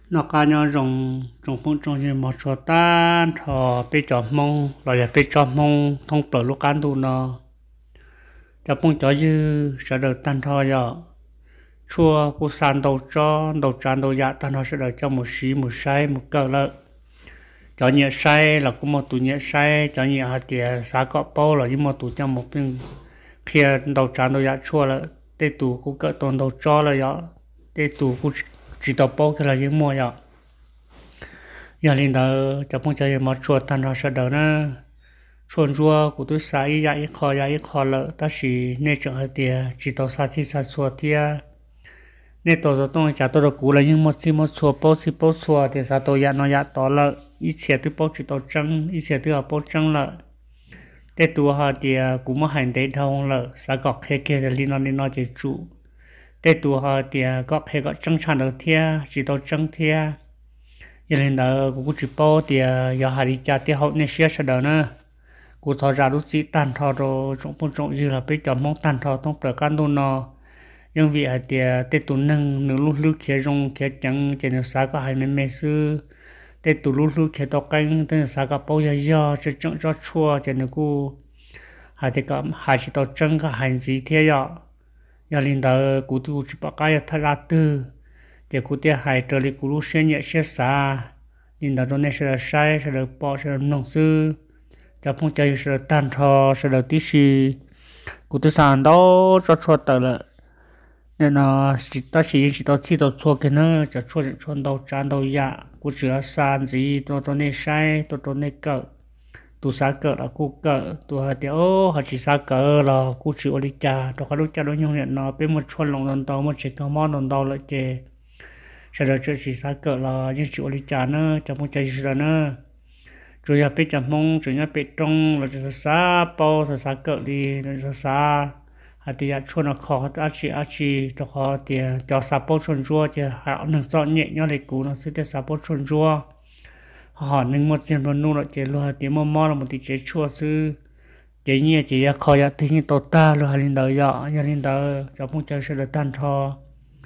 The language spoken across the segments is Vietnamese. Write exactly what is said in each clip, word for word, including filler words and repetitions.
nó cá nhau rồng rồng phong trồng như một số tan thọ bị chọn mông rồi bị chọn mông thông bờ lúc ăn tu nó cho phong cho dư sẽ được tan thọ giờ chua cú san đầu cho đầu tràn đầu dạ tan thọ sẽ được cho một xí một sai một cỡ lợ cho nhẹ sai là cũng một tủ nhẹ sai cho nhẹ hạt tiền xá cọ bao là như một tủ cho một bên kia đầu tràn đầu dạ chua là tê tủ cũng cỡ tồn đầu cho là giờ tê tủ cũng chỉ tàu bao cái là những mua giờ giờ lên đó cho phong chơi một chuột tan thọ sẽ được nữa chuột rùa của tôi xả ý dạ ý khó dạ ý khó lợ ta chỉ nên chọn hạt tiền chỉ tàu xả chỉ xả chuột tiền nên tàu giao thông chả tàu được cũ là những một xí một chuột bao xí bao chuột thì sao tàu dạ nó dạ tàu lợ ít xe tôi bao chỉ tàu trắng ít xe tôi học bao trắng lợ tết tua họ thì cũng một hành tết thông lợ sao gọt khe kia thì liên nó liên nó chỉ trụ tết tua họ thì gọt khe gọt trắng tràn đầu thia chỉ tàu trắng thia giờ lên đó cũng chỉ bao thì giờ hà đi chợ thì họ nên share sẽ đỡ nữa cũng thọ ra lúc gì tàn thọ rồi trong phong trọng như là bây giờ mong tàn thọ trong bờ can đôn nó nhưng vì thì tết tụ nâng nửa lúc lúc kia trong kia chẳng chỉ nửa sáng có hai mươi mấy sư tết tụ lúc lúc kia tao canh tên sáng có bao giờ giờ chỉ chẳng cho chua chỉ nửa cô hai thì có hai chỉ tao chẳng có hành gì thế giờ giờ lên đó cũng tụ chỉ bảo cái thay ra từ để cụ thể hai trở lại cụ lúc sinh nhật sẽ xa nên đó cho nên sẽ là sai sẽ là bỏ sẽ là nông sư cho phong chơi sẽ là tàn thọ sẽ là tí xì cụ thể sản đó cho cho tờ là nên là chỉ ta chỉ chỉ tao chỉ tao cho cái nữa cho cho cho đầu tràn đầu dạ cụ chỉ là sản gì tao cho nên sai tao cho nên cỡ tu sa cỡ là cụ cỡ tu hạt tiêu họ chỉ sa cỡ là cụ chỉ ở đi cha tao có lúc cha đối nhau nhận nó bên một chuột lòng đòn tàu một chiếc cao món đòn tàu lại chè sau đó chơi xì xa cỡ là những chuyện lý trả nữa trong một chơi xì nữa rồi giờ biết chậm mong rồi nhá biết trong là xa xa bao xa xa cỡ đi là xa xa hạt thì chua nó khó ta chỉ á chỉ cho khó thì cho xa bao chuồn chua thì họ nâng chọn nhẹ nhau để cú nó sẽ để xa bao chuồn chua họ nâng một chuyện luôn luôn là chỉ luôn hạt thì mò mò là một tí chế chua sư chế nhẹ chỉ khó ya thì như tổ ta luôn hạt lên đời giờ giờ lên đời trong một chơi sẽ được tan thọ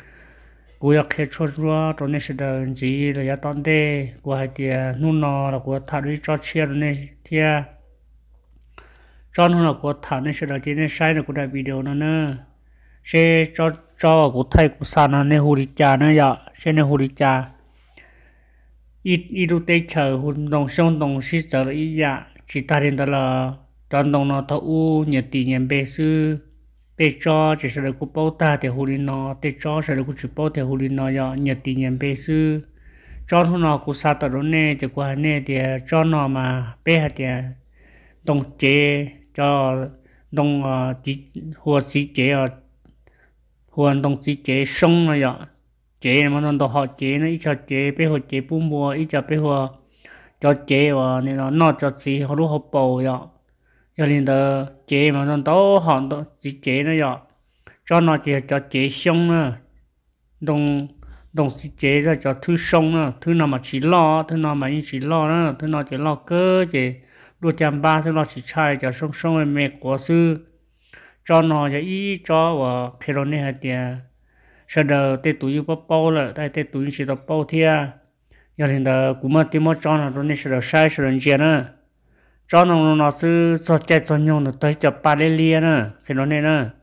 cúอยากเฮ็ดชัวร์ตอนนี้เสด็จจีระยะตอนเดกูให้เดียนู่นนอแล้วกูถ่ายด้วยจอเชียร์นี่เทียจอนู่นแล้วกูถ่ายในเสด็จจีในใช้ในกูได้วิดีโอนั่นเนอะเช่จอจอกูไทยกูสานในหูริจาเนอะอย่าเช่ในหูริจาอีอีดูเตะเฉยหุ่นตรงช่องตรงสิเจออีอย่าจิตาเรียนตลอดตอนตรงนอทอูเนี่ยตีเนี่ยเบซื้อtê cho chỉ sẽ được cú bao ta thì hồ linh nó tê cho sẽ được cú chỉ bao thì hồ linh nó ya nhật tiền nhật bê sư cho nó nó cú sát tao nè thì qua nè thì cho nó mà bê hạt thì đông chế cho đông chỉ hồ chỉ chế ở hồ đông chỉ chế sông nó ya chế mà nó họ chế nó ít cho chế bê hồ chế bún bùa ít cho bê hồ cho chế và nên nó nó cho chỉ họ lúc họ bầu ya giờ liền đó chế mà nó to hòn đó chỉ chế nó giờ cho nó chỉ cho chế xong nữa đồng đồng chỉ chế ra cho thứ xong nữa thứ nào mà chỉ lo thứ nào mà chỉ lo nữa thứ nào chỉ lo cơ chỉ đua chạm ba thứ nào chỉ chạy cho xong xong rồi mẹ của sư cho nó cho ý cho và khi đó này thì sau đó tết tuổi bao bao là tại tết tuổi chỉ được bao thia giờ liền đó cũng mà tìm một cho nó đó này sau đó sai sau đó chuyện nữa cho nó nó sư cho chạy cho nhau nó tới cho ba lê lia nữa thì nó nên nữa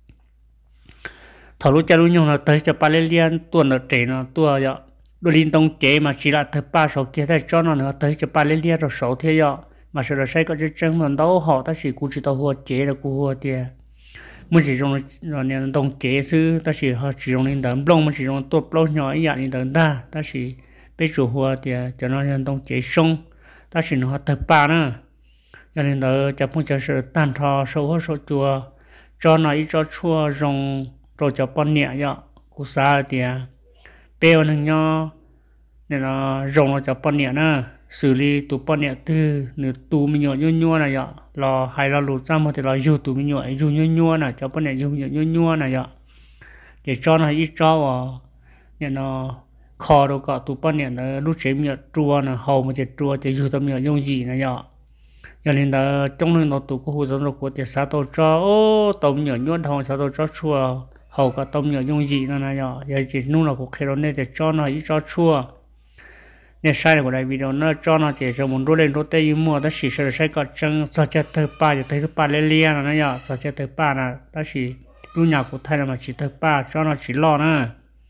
thầu lúc chạy lúc nhau nó tới cho ba lê lia tuần nó trẻ nó tua vậy đôi liên tông trẻ mà chỉ là thứ ba sáu kia thì cho nó nó tới cho ba lê lia rồi sáu thế vậy mà sau đó sai có cái chân nó đâu họ ta chỉ cụ chỉ tao hoa trẻ là cụ hoa tiền mới chỉ dùng nó nên tông trẻ sư ta chỉ họ chỉ dùng lên đầm lông mà chỉ dùng tuột lông nhỏ ý dạng lên đầm đa ta chỉ biết chủ hoa tiền cho nó nên tông trẻ sông ta chỉ nó thứ ba nữa cho nên đó cho phong trào sự tàn thọ sâu hóa sâu chùa cho nó ít cho chua rong rồi cho bọn nhẹ vậy cú sa thì bèo nương nho nên là rong nó cho bọn nhẹ nữa xử lý tụ bọn nhẹ từ nửa tụ mình nhọ nhua nhua này vậy lò hay là lụt ra mà thì là dù tụ mình nhọ dù nhua nhua này cho bọn nhẹ dù nhọ nhua nhua này vậy để cho nó ít cho vào nên nó kho đâu cả tụ bọn nhẹ nó lúc chế nhọ chua này hầu mà chế chua chế dù tụi nhọ dùng gì này vậy giờ nên là trong nên nó tụ có hồ dân của tiệt xã tổ cho ô tôm nhỏ nhuận thòng xã tổ cho chua hầu cả tôm nhỏ dùng gì nó này giờ giờ chỉ nung là của khi đó nên để cho nó ít cho chua nên sai của đại video nó cho nó chỉ cho muốn đốt lên đốt tay mua ta chỉ sợ sai cọt chân sao chết thứ ba thì thứ ba lên liền nó nhở sao chết thứ ba là ta chỉ lúc nhà của thầy mà chỉ thứ ba cho nó chỉ lo nữa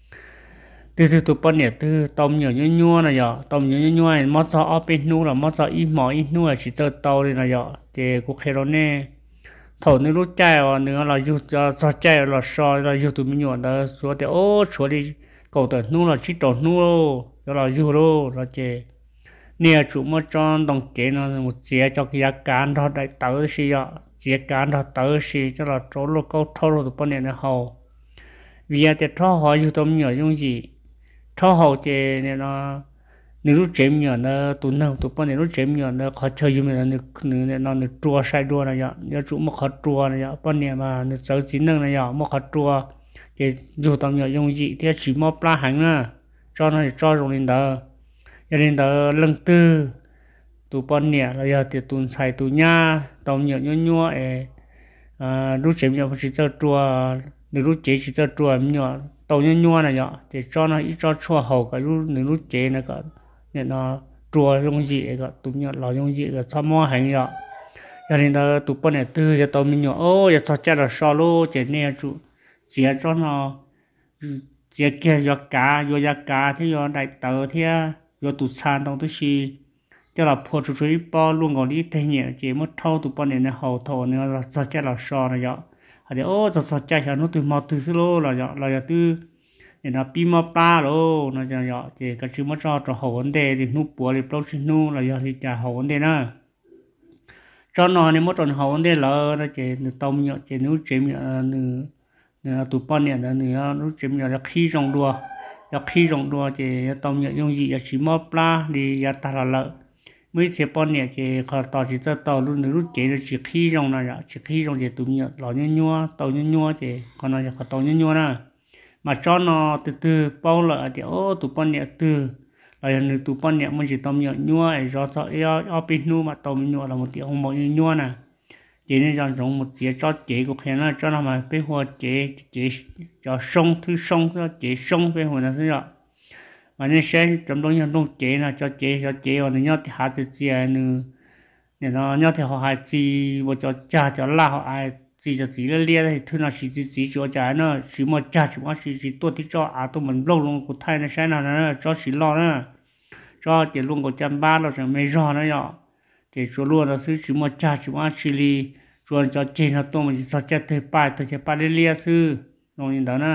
từ từ tụ bọn nhẹ từ tôm nhiều nhua nhua này nhở tôm nhiều nhua nhua này mót cho ở bên nu là mót cho ít mỏ ít nu là chỉ cho tàu đi này nhở thì cuộc khai đó nè thầu nếu lúc chạy à nữa là dù cho cho chạy là so là dù tụi mình nhọn đó số thì ô số đi cầu tận nu là chỉ tròn nu lô đó là dù lô là chế nè chủ mà tròn đồng chế nó một chế cho cái giá cán đó đại tớ xí ạ chế cán đó tớ xí cho là chỗ lô câu thâu rồi tụi bọn này hầu vì thế thâu hỏi dù tụi mình nhọn dùng gì thâu hầu chế này nó nếu lúc chém nhỏ nó tụi nào tụi bọn này lúc chém nhỏ nó khó chơi như mình nó nó nó nó trua sai trua này nhở nhớ chủ mà khó trua này nhở bọn này mà nó xấu chín năng này nhở mà khó trua thì dù tao nhỏ dùng gì thì chỉ mua pla hành nữa cho nó cho dùng lên đó cho nên đó lưng tư tụi bọn này là giờ thì tụi xài tụi nha tao nhỏ nhua nhua ấy lúc chém nhỏ chỉ cho trua nếu lúc chế chỉ cho trua nhỏ tao nhua nhua này nhở thì cho nó ít cho chua hậu cái lúc nếu lúc chế này cả nên nó chùa dùng gì cái tụi nhỏ lão dùng gì cái sao mua hành vậy cho nên là tụi bọn này từ giờ tụi mình nhỏ ô giờ sao chết là sao luôn chỉ nè chú chỉ cho nó chỉ kia giờ cá giờ giờ cá thì giờ đại tờ thì giờ tụi san đông tụi xí cho là phô chú chú bao luôn còn đi thế nhỉ chỉ mất thâu tụi bọn này nó hậu thổ nữa là sao chết là sao này vậy thì ô giờ sao chết là nó từ một từ xí lô là vậy là giờ từ thì nó pin mà pa rồi nó cho nhỏ thì cái chữ mà cho cho hậu vấn đề thì nút bùa thì bao nhiêu nút là giờ thì trả hậu vấn đề nữa cho nó nên mất tròn hậu vấn đề là nó chỉ nó tông nhỏ chỉ nút chém nhỏ nữa nữa tụi bọn này nữa nút chém nhỏ là khi rong đua là khi rong đua thì tông nhỏ dùng gì là chỉ mà pa thì giờ ta là lợ mấy xe bọn này thì họ tao chỉ cho tao luôn nút chém là chỉ khi rong này chỉ khi rong thì tụi nhỏ lão nhua nhua tao nhua nhua thì còn là họ tao nhua nhua nè mà cho nó từ từ bao lại thì ô tụi bọn nhẹ từ là người tụi bọn nhẹ mình chỉ tôm nhẹ nhua ấy do cho ở ở bên nu mà tôm nhua là một tiếng không bao nhiêu nhua nè chỉ nên chọn dùng một chế cho chế của khi nó cho nó mà bên hoa chế chế cho sông thứ sông cho chế sông bên hoa là thế nào mà nên sẽ trong đó những đông chế là cho chế cho chế và nó thì hạt từ chế nữa để nó nhau thì họ hạt gì một cho cha cho la họ ai chỉ cho chỉ là lia thì thứ nào chỉ chỉ chỉ cho trái nó chỉ một cha chỉ một chỉ chỉ tôi thì cho à tôi mình lâu luôn của thầy nó sẽ nào nó cho chỉ lo nữa cho chỉ luôn của trăm ba là chẳng mấy rõ nữa nhở thì cho luôn là sư chỉ một cha chỉ một chỉ li cho cho trên là tôi mình chỉ cho chết thì bài tôi chỉ bài lia sư rồi như đó nè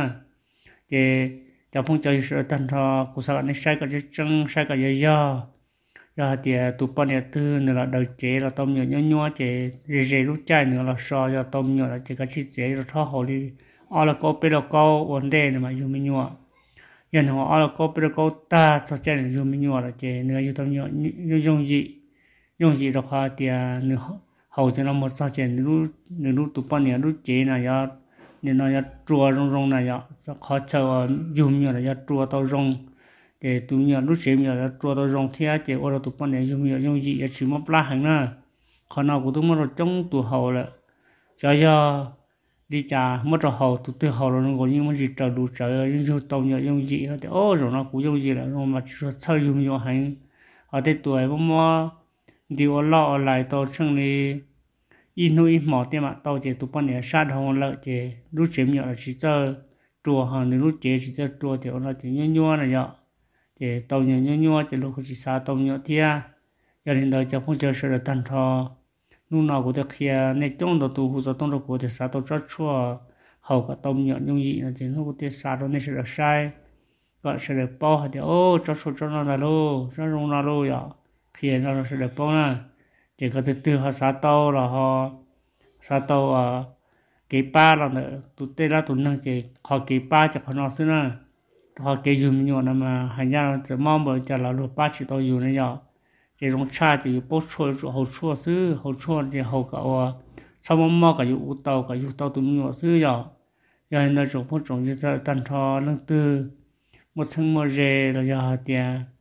thì cho phong cho sự thành thọ của sao này sai cái chân sai cái gì do giờ thì tụi bọn này từ nữa là đầu chế là tôm nhựa nhua nhua chế rề rề lúc chạy nữa là so cho tôm nhựa là chỉ có chỉ chế rồi thao hồ đi ở là có bên là có vấn đề này mà dùng mình nhua giờ họ ở là có bên là có ta cho chạy là dùng mình nhua là chế nữa dùng tôm nhựa dùng gì dùng gì rồi họ thì nữa hậu cho nó một sao chế lúc nữa lúc tụi bọn này lúc chế này giờ nên nó giờ chua rong rong này giờ khó chờ dùng nhựa là giờ chua tao rong để tụi nhỏ lúc xem nhỏ là chùa tôi rong theo chỉ ở đó tụi bọn này dùng nhỏ dùng gì chỉ một lá hàng nữa còn nào của tụi mình trong tụi hậu là cho cho đi trả mất rồi hậu tụi tụi hậu là nó còn nhưng mà chỉ trả đủ trả nhưng dùng tàu nhỏ dùng gì thì ô rồi nó cũng dùng gì là nó mà chỉ chơi dùng nhỏ hàng ở đây tuổi mà mà điều lo lại tàu sang đi in nuôi mỏ tiền mà tàu chỉ tụi bọn này sát hậu lợi chỉ lúc xem nhỏ là chỉ chơi chùa hàng thì lúc chế chỉ chơi chùa thì nó chỉ nhua nhua này nhở thì tàu nhỏ nhỏ nhỏ thì lúc chỉ xa tàu nhỏ thia cho nên đời cho phong trào sự là thành thọ lúc nào cũng được kia nên trong đó tụ hụt trong đó cũng được xa tàu rất chua hậu cả tàu nhỏ nhung dị là chỉ nó cũng được xa đó nên sẽ được sai gọi sẽ được bao thì ô cho số cho nó là lô cho nó là lô vậy khi nó sẽ được bao nè chỉ có từ từ họ xa tàu là họ xa tàu à cái ba là nữa tụi tê là tụi nó chỉ họ cái ba chỉ họ nó xưa nè họ cái dùng nhiều nè mà hành ra chỉ mong bởi cho là lúa ba chỉ tao dùng này nhở chỉ trong cha chỉ bốc chua hậu chua xứ hậu chua chỉ hậu cậu sau mong mong cả dùng tàu cả dùng tàu tụi nhỏ xứ nhở giờ nó trồng một trồng như thế tàn thọ lương tư một tháng một rề là giờ thì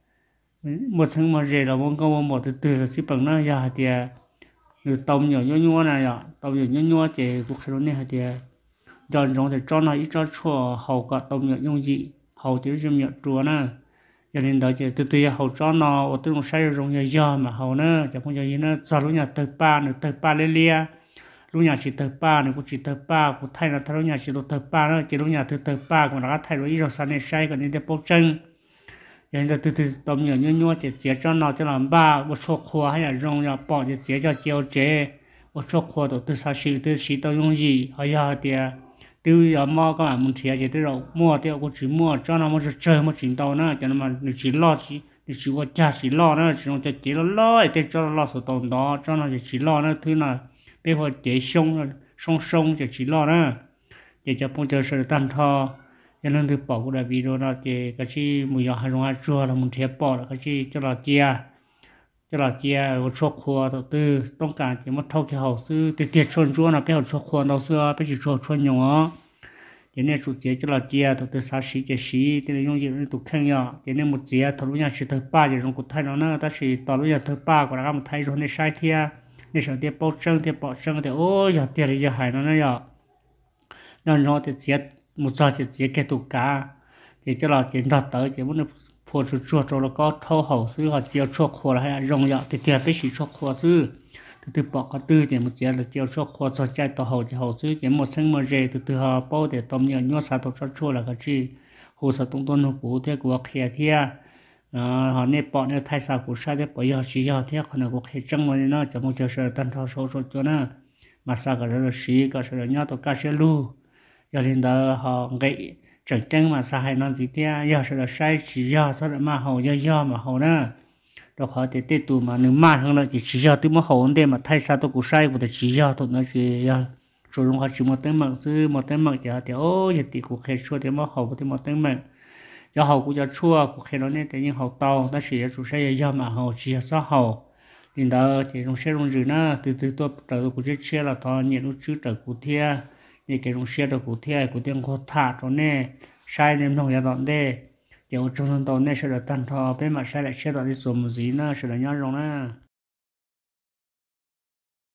một tháng một rề là mong câu một từ từ là xí bằng nó giờ thì người tàu nhỏ nhỏ nhỏ này nhở tàu nhỏ nhỏ nhỏ chỉ cuộc sống này thì giờ trong thì cho nó ít cho chua hậu cả tàu nhỏ nhỏ gì hậu chỉ dùng nhựa chua nè cho nên đó chỉ từ từ hậu cho nó ở từ một sai rồi nhà giờ mà hậu nữa cho phong giờ gì nữa giờ lúc nhà tới ba nữa tới ba lên lia lúc nhà chỉ tới ba nữa cũng chỉ tới ba cũng thay là thay lúc nhà chỉ tới ba nữa chỉ lúc nhà tới tới ba cũng đã thay rồi ít rồi sau này sai còn nên để bốc chân cho nên từ từ tóm nhiều nhua nhua chỉ chỉ cho nó cho làm ba một số khoa hay là rong nhà bỏ chỉ chỉ cho chiều chế một số khoa từ từ sao sự từ sự tao dùng gì hay là thì từ giờ mua các bạn muốn thiệt thì từ đầu mua thì cũng chỉ mua cho nó một chơi một trình độ nữa cho nó mà chỉ lo chỉ chỉ có cha chỉ lo nữa chỉ nó chỉ lo lo thì cho nó lo số tồn đó cho nó chỉ lo nữa thứ nào bây giờ chỉ sông sông sông chỉ lo nữa để cho phong trào sự tan thọ cho nên từ bỏ cái video đó thì cái gì mùi giờ hay dùng chua là muốn thiệt bỏ là cái gì cho là chia cho là chia một số khoa đầu tưต้องการchỉ một thâu cái hậu sư thì tiệt chôn chua là cái hậu số khoa đầu xưa cái chỉ chôn chôn nhỏ cho nên số chia cho là chia đầu tư sáu十七十thì dùng gì tụ khen nhỏ cho nên một chia thầu lúc nhà chỉ thứ ba thì dùng cụ thể nó nữa ta chỉต่อlúc nhà thứ ba của nó một thay rồi nên sai thia nên sợ tiệt bao chân tiệt bỏ chân thì ôi giờ tiệt thì giờ hại nó nữa nên nó thì chia một giờ chỉ chia cái tụ cá thì cho là chỉ đặt tới chỉ muốn phổ chuột chuột rồi có thâu hậu sư họ chiều chuột khô là hay rong dọ thì tiền biết chỉ chuột khô sư từ từ bỏ cái tư thì một chiều là chiều chuột khô cho chạy tàu hậu thì hậu sư chỉ một sinh một rễ từ từ họ bao để tôm nhiều nhua sa tàu chuột chuột là cái gì hồ sơ tung tôn hồ cũ thế của khé thia họ nên bỏ nên thay sao của sai thế bỏ giờ chỉ giờ thế còn là của khé trăng mà nó chỉ một chiều sờ tan thao sâu sâu cho nó mà sao cái đó là xí cái sờ nhau tàu cá sờ lu giờ lên đó họ gậy chẳng chăng mà sai nó gì thế giờ sẽ là sai chỉ giờ sau đó mà hậu giờ giờ mà hậu nữa đó họ thì tết tụ mà nếu mà hơn là chỉ chỉ giờ tôi mới hậu đây mà thay sao tôi cũng sai của tôi chỉ giờ tôi nói chỉ giờ rồi luôn họ chỉ một tiếng mạng sư một tiếng mạng giờ thì ô giờ thì cũng khai chua thì mới hậu thì một tiếng mạng giờ hậu cũng giờ chua cũng khai nó nên tự nhiên hậu tàu nó chỉ chủ sai giờ mà hậu chỉ sao hậu thì đó thì trong xe trong rừng nó từ từ tôi từ cũng chết xe là thọ nhiệt lúc trước từ cũng thia thì cái trong xe được cụ thể cụ tiếng khó thả cho nên sai nên không có đoạn đấy, kiểu trong thôn này sẽ được tan thọ bên mà sai lại xe đoạn đi xuống gì nữa sẽ là nhau rồi nè.